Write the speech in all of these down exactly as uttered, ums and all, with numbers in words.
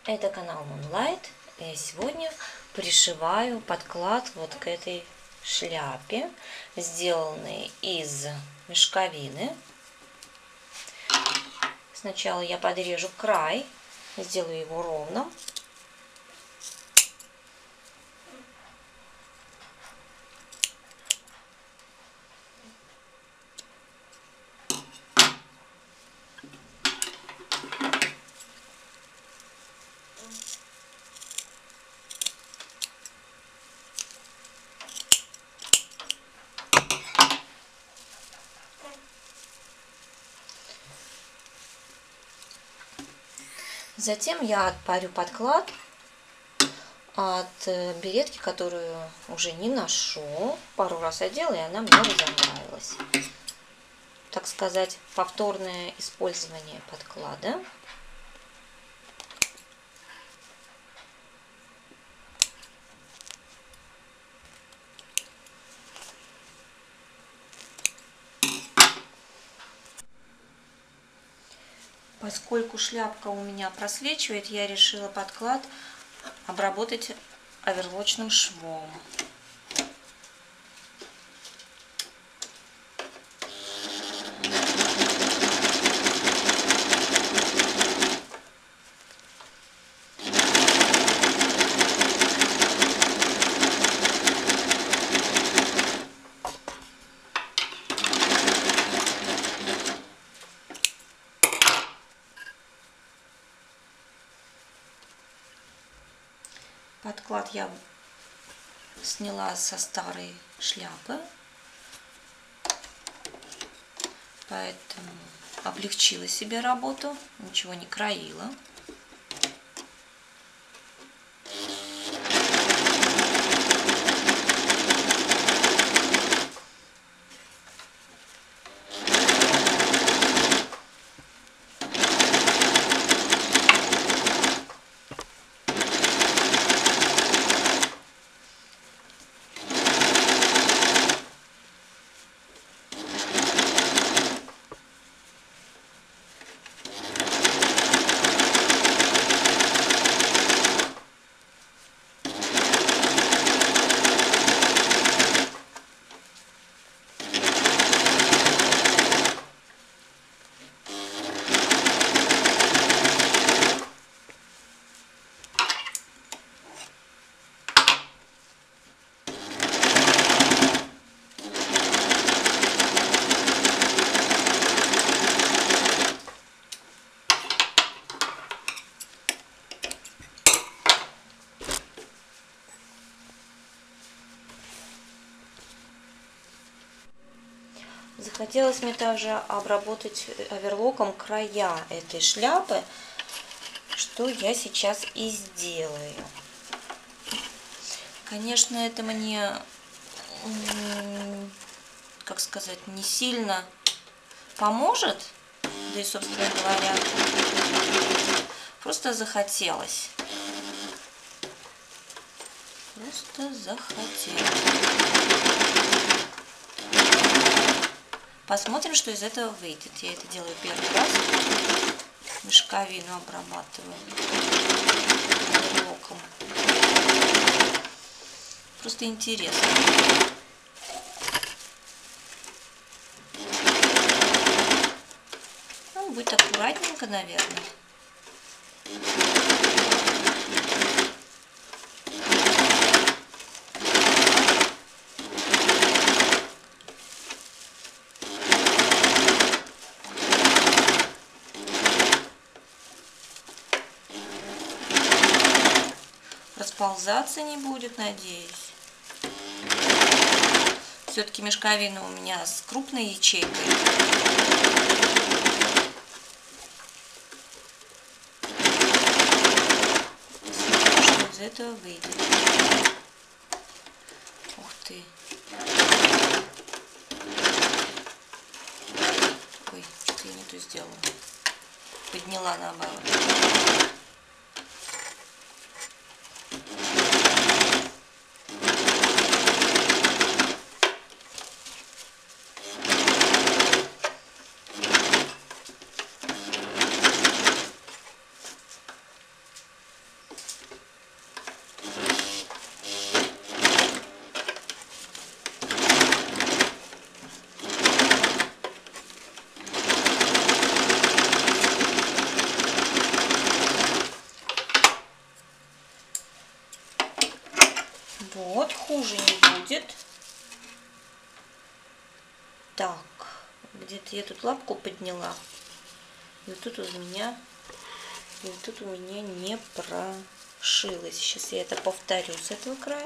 Это канал Moonlight. И сегодня пришиваю подклад вот к этой шляпе, сделанный из мешковины. Сначала я подрежу край, сделаю его ровным. Затем я отпарю подклад от беретки, которую уже не ношу. Пару раз одела, и она мне разонравилась. Так сказать, повторное использование подклада. Поскольку шляпка у меня просвечивает, я решила подклад обработать оверлочным швом. Подклад я сняла со старой шляпы, поэтому облегчила себе работу, ничего не краила. Захотелось мне также обработать оверлоком края этой шляпы, что я сейчас и сделаю. Конечно, это мне, как сказать, не сильно поможет, да и, собственно говоря, просто захотелось. Просто захотелось. Посмотрим, что из этого выйдет. Я это делаю первый раз. Мешковину обрабатываю локом. Просто интересно. Ну, будет аккуратненько, наверное. Расползаться не будет, надеюсь. Все-таки мешковина у меня с крупной ячейкой. Смотрим, что из этого выйдет. Ух ты. Ой, что-то я не то сделала. Подняла наоборот. хуже не будет. Так, где-то я тут лапку подняла. И вот тут у меня, и вот тут у меня не прошилось. Сейчас я это повторю с этого края.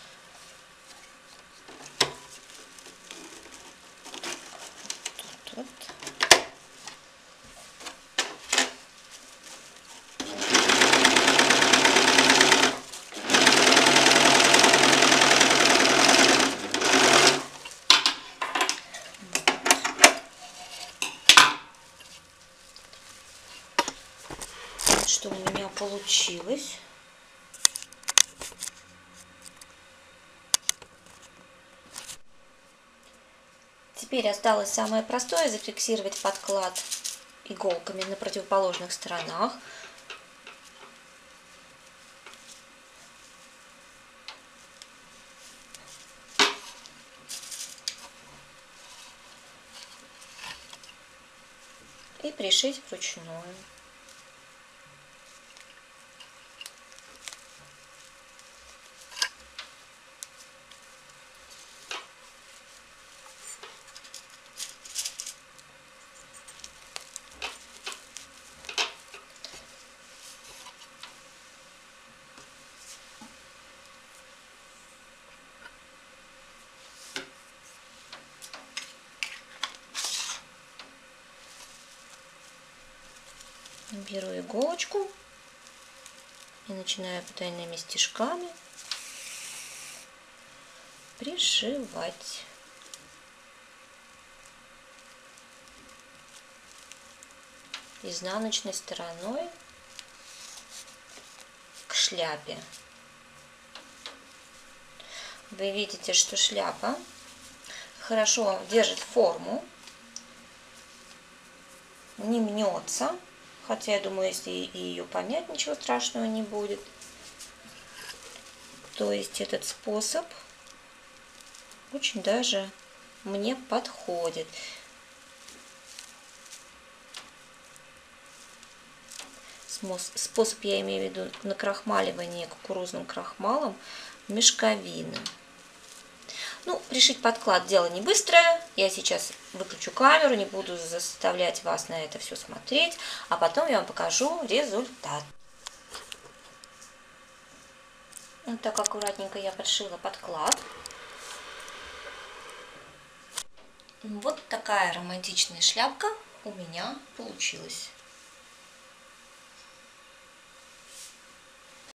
Тут вот. Что у меня получилось. Теперь осталось самое простое — зафиксировать подклад иголками на противоположных сторонах. И пришить вручную. Беру иголочку и начинаю потайными стежками пришивать. Изнаночной стороной к шляпе. Вы видите, что шляпа хорошо держит форму, не мнется. Хотя, я думаю, если и ее помять, ничего страшного не будет. То есть этот способ очень даже мне подходит. Способ я имею в виду накрахмаливание кукурузным крахмалом мешковины. Ну, пришить подклад дело не быстрое. Я сейчас выключу камеру, не буду заставлять вас на это все смотреть, а потом я вам покажу результат. Вот так аккуратненько я подшила подклад. Вот такая романтичная шляпка у меня получилась.